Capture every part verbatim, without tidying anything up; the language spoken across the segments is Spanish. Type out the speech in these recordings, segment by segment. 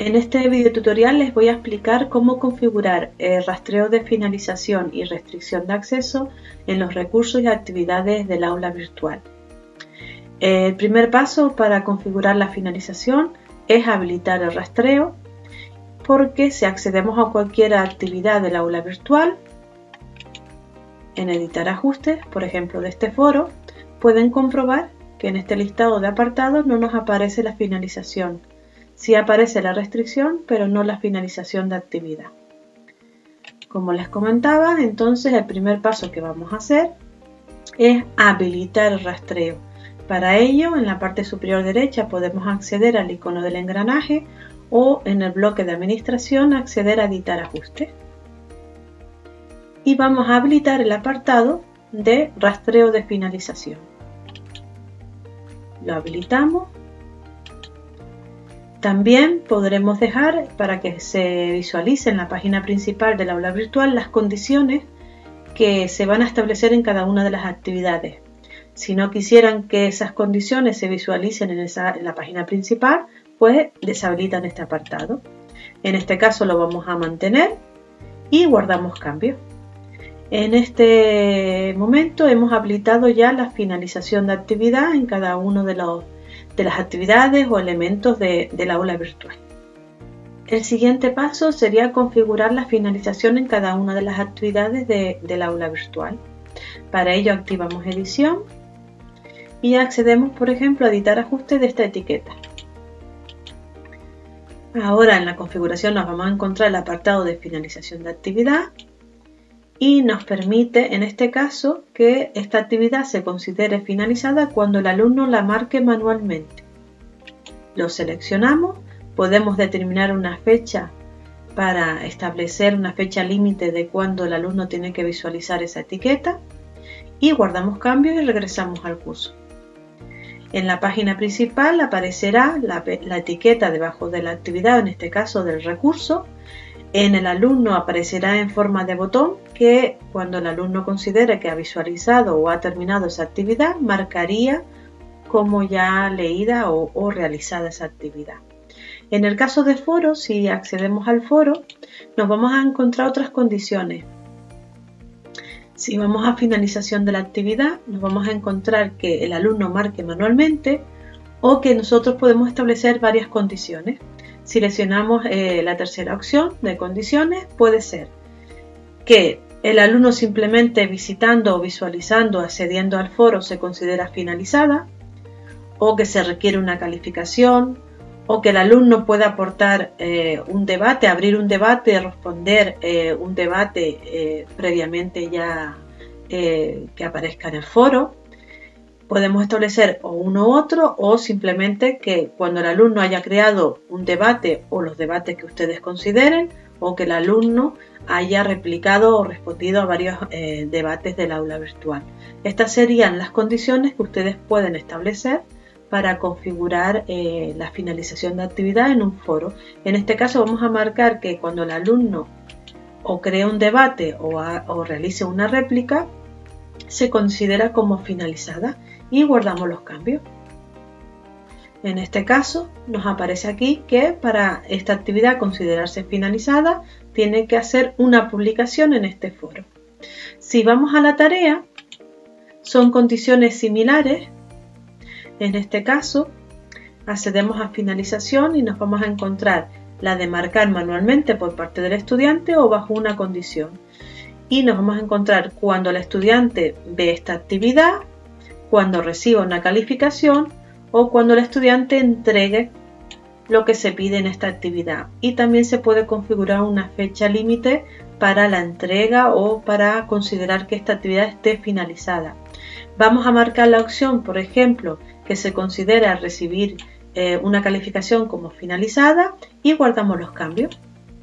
En este video tutorial les voy a explicar cómo configurar el rastreo de finalización y restricción de acceso en los recursos y actividades del aula virtual. El primer paso para configurar la finalización es habilitar el rastreo, porque si accedemos a cualquier actividad del aula virtual, en editar ajustes, por ejemplo de este foro, pueden comprobar que en este listado de apartados no nos aparece la finalización. Sí aparece la restricción, pero no la finalización de actividad. Como les comentaba, entonces el primer paso que vamos a hacer es habilitar el rastreo. Para ello, en la parte superior derecha podemos acceder al icono del engranaje o en el bloque de administración acceder a editar ajustes. Y vamos a habilitar el apartado de rastreo de finalización. Lo habilitamos. También podremos dejar para que se visualice en la página principal del aula virtual las condiciones que se van a establecer en cada una de las actividades. Si no quisieran que esas condiciones se visualicen en, esa, en la página principal, pues deshabilitan este apartado. En este caso lo vamos a mantener y guardamos cambios. En este momento hemos habilitado ya la finalización de actividad en cada uno de los de las actividades o elementos de, del aula virtual. El siguiente paso sería configurar la finalización en cada una de las actividades de, del aula virtual. Para ello activamos edición y accedemos, por ejemplo, a editar ajustes de esta etiqueta. Ahora en la configuración nos vamos a encontrar el apartado de finalización de actividad y nos permite en este caso que esta actividad se considere finalizada cuando el alumno la marque manualmente. Lo seleccionamos, podemos determinar una fecha para establecer una fecha límite de cuando el alumno tiene que visualizar esa etiqueta y guardamos cambios y regresamos al curso. En la página principal aparecerá la, la etiqueta debajo de la actividad, en este caso del recurso. En el alumno aparecerá en forma de botón que cuando el alumno considere que ha visualizado o ha terminado esa actividad, marcaría como ya leída o, o realizada esa actividad. En el caso de foro, si accedemos al foro, nos vamos a encontrar otras condiciones. Si vamos a finalización de la actividad, nos vamos a encontrar que el alumno marque manualmente o que nosotros podemos establecer varias condiciones. Si seleccionamos eh, la tercera opción de condiciones, puede ser que el alumno simplemente visitando o visualizando, accediendo al foro, se considera finalizada, o que se requiere una calificación, o que el alumno pueda aportar eh, un debate, abrir un debate, responder eh, un debate eh, previamente ya eh, que aparezca en el foro. Podemos establecer o uno u otro o simplemente que cuando el alumno haya creado un debate o los debates que ustedes consideren o que el alumno haya replicado o respondido a varios eh, debates del aula virtual. Estas serían las condiciones que ustedes pueden establecer para configurar eh, la finalización de actividad en un foro. En este caso vamos a marcar que cuando el alumno o cree un debate o, a, o realice una réplica, se considera como finalizada y guardamos los cambios. En este caso nos aparece aquí que para esta actividad considerarse finalizada tiene que hacer una publicación en este foro. Si vamos a la tarea, son condiciones similares. En este caso accedemos a finalización y nos vamos a encontrar la de marcar manualmente por parte del estudiante o bajo una condición. Y nos vamos a encontrar cuando el estudiante ve esta actividad, cuando reciba una calificación o cuando el estudiante entregue lo que se pide en esta actividad. Y también se puede configurar una fecha límite para la entrega o para considerar que esta actividad esté finalizada. Vamos a marcar la opción, por ejemplo, que se considera recibir eh, una calificación como finalizada y guardamos los cambios.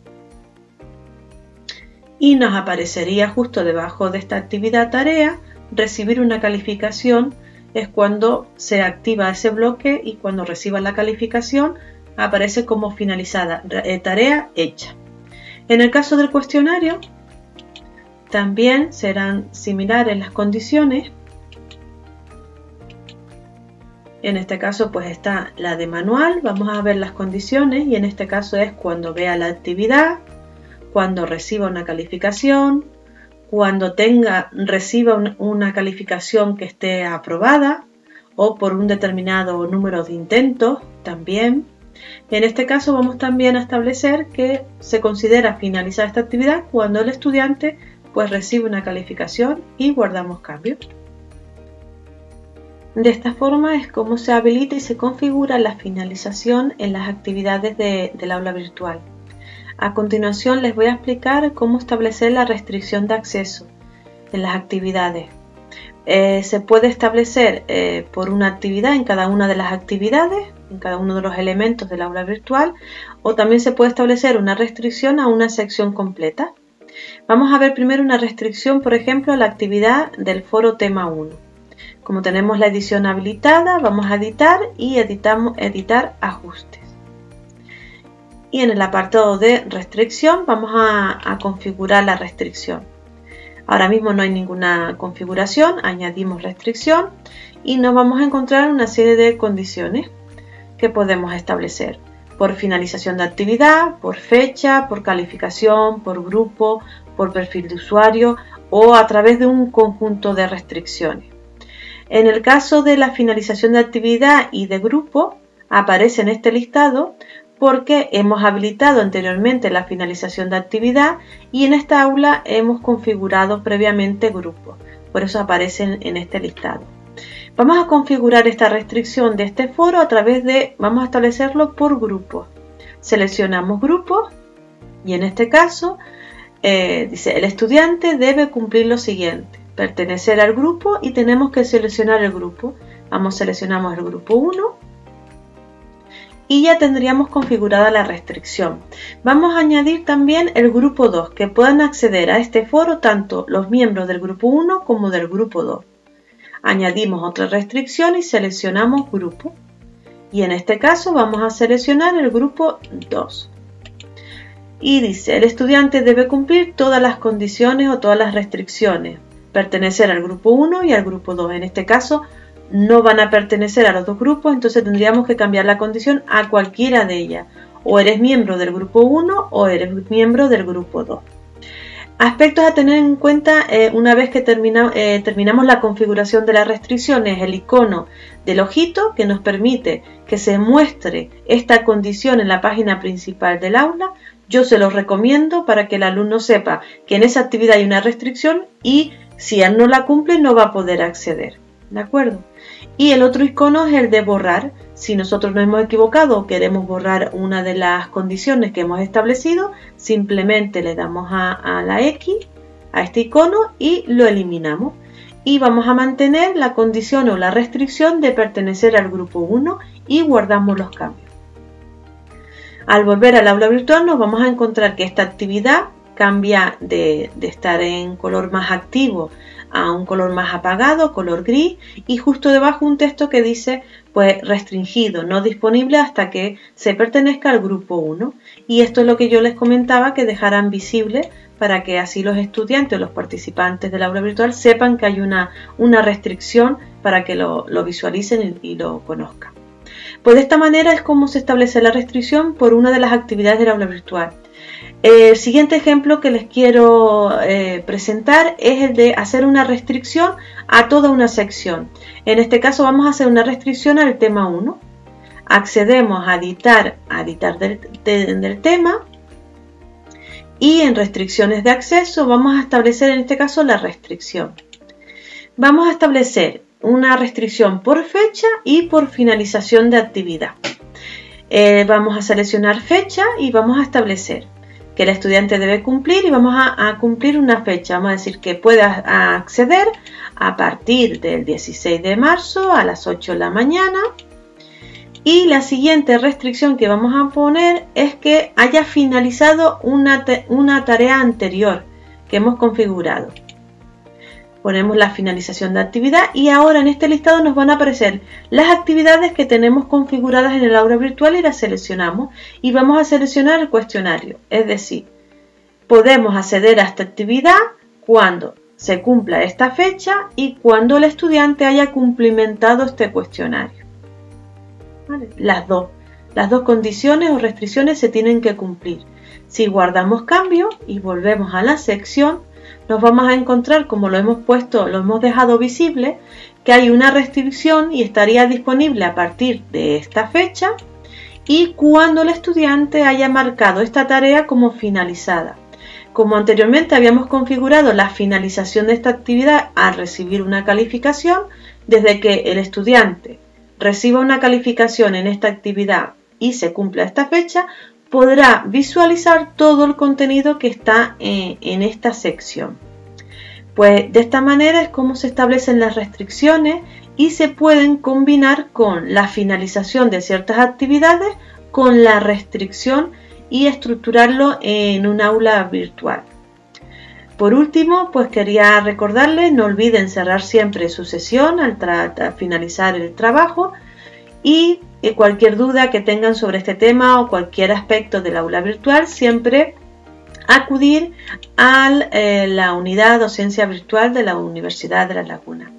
Y nos aparecería justo debajo de esta actividad tarea, recibir una calificación es cuando se activa ese bloque y cuando reciba la calificación aparece como finalizada, eh, tarea hecha. En el caso del cuestionario también serán similares las condiciones. En este caso pues está la de manual, vamos a ver las condiciones y en este caso es cuando vea la actividad, cuando reciba una calificación, cuando tenga, reciba un, una calificación que esté aprobada o por un determinado número de intentos también. En este caso vamos también a establecer que se considera finalizar esta actividad cuando el estudiante pues recibe una calificación y guardamos cambios. De esta forma es como se habilita y se configura la finalización en las actividades de, del aula virtual. A continuación les voy a explicar cómo establecer la restricción de acceso en las actividades. Eh, se puede establecer eh, por una actividad en cada una de las actividades, en cada uno de los elementos del aula virtual, o también se puede establecer una restricción a una sección completa. Vamos a ver primero una restricción, por ejemplo, a la actividad del foro tema uno. Como tenemos la edición habilitada, vamos a editar y editamos, editar ajustes. Y en el apartado de restricción vamos a, a configurar la restricción. Ahora mismo no hay ninguna configuración, añadimos restricción y nos vamos a encontrar una serie de condiciones que podemos establecer. Por finalización de actividad, por fecha, por calificación, por grupo, por perfil de usuario o a través de un conjunto de restricciones. En el caso de la finalización de actividad y de grupo, aparece en este listado porque hemos habilitado anteriormente la finalización de actividad y en esta aula hemos configurado previamente grupos. Por eso aparecen en este listado. Vamos a configurar esta restricción de este foro a través de, vamos a establecerlo por grupos. Seleccionamos grupos y en este caso eh, dice el estudiante debe cumplir lo siguiente. Pertenecer al grupo y tenemos que seleccionar el grupo. Vamos, seleccionamos el grupo uno y ya tendríamos configurada la restricción. Vamos a añadir también el grupo dos, que puedan acceder a este foro tanto los miembros del grupo uno como del grupo dos. Añadimos otra restricción y seleccionamos grupo. Y en este caso vamos a seleccionar el grupo dos. Y dice, el estudiante debe cumplir todas las condiciones o todas las restricciones. Pertenecer al grupo uno y al grupo dos. En este caso no van a pertenecer a los dos grupos, entonces tendríamos que cambiar la condición a cualquiera de ellas. O eres miembro del grupo uno o eres miembro del grupo dos. Aspectos a tener en cuenta eh, una vez que termina, eh, terminamos la configuración de las restricciones, el icono del ojito que nos permite que se muestre esta condición en la página principal del aula. Yo se los recomiendo para que el alumno sepa que en esa actividad hay una restricción y si él no la cumple no va a poder acceder. ¿De acuerdo? Y el otro icono es el de borrar. Si nosotros nos hemos equivocado o queremos borrar una de las condiciones que hemos establecido, simplemente le damos a, a la X, a este icono y lo eliminamos. Y vamos a mantener la condición o la restricción de pertenecer al grupo uno y guardamos los cambios. Al volver al aula virtual nos vamos a encontrar que esta actividad cambia de, de estar en color más activo a un color más apagado, color gris, y justo debajo un texto que dice pues restringido, no disponible hasta que se pertenezca al grupo uno. Y esto es lo que yo les comentaba, que dejarán visible para que así los estudiantes o los participantes del aula virtual sepan que hay una, una restricción para que lo, lo visualicen y, y lo conozcan. Pues de esta manera es como se establece la restricción por una de las actividades del aula virtual. El siguiente ejemplo que les quiero eh, presentar es el de hacer una restricción a toda una sección. En este caso vamos a hacer una restricción al tema uno. Accedemos a editar, a editar del, de, del tema y en restricciones de acceso vamos a establecer en este caso la restricción. Vamos a establecer una restricción por fecha y por finalización de actividad. Eh, vamos a seleccionar fecha y vamos a establecer que el estudiante debe cumplir y vamos a, a cumplir una fecha. Vamos a decir que pueda acceder a partir del dieciséis de marzo a las ocho de la mañana. Y la siguiente restricción que vamos a poner es que haya finalizado una, una tarea anterior que hemos configurado. Ponemos la finalización de actividad y ahora en este listado nos van a aparecer las actividades que tenemos configuradas en el aula virtual y las seleccionamos y vamos a seleccionar el cuestionario. Es decir, podemos acceder a esta actividad cuando se cumpla esta fecha y cuando el estudiante haya cumplimentado este cuestionario. ¿vale? Las dos. Las dos condiciones o restricciones se tienen que cumplir. Si guardamos cambio y volvemos a la sección, nos vamos a encontrar, como lo hemos puesto, lo hemos dejado visible, que hay una restricción y estaría disponible a partir de esta fecha y cuando el estudiante haya marcado esta tarea como finalizada. Como anteriormente habíamos configurado la finalización de esta actividad al recibir una calificación, desde que el estudiante reciba una calificación en esta actividad y se cumpla esta fecha, podrá visualizar todo el contenido que está en, en esta sección. Pues de esta manera es como se establecen las restricciones y se pueden combinar con la finalización de ciertas actividades con la restricción y estructurarlo en un aula virtual. Por último, pues quería recordarles, no olviden cerrar siempre su sesión al, al finalizar el trabajo y eh, cualquier duda que tengan sobre este tema o cualquier aspecto del aula virtual, siempre acudir a eh, la unidad docencia virtual de la Universidad de La Laguna.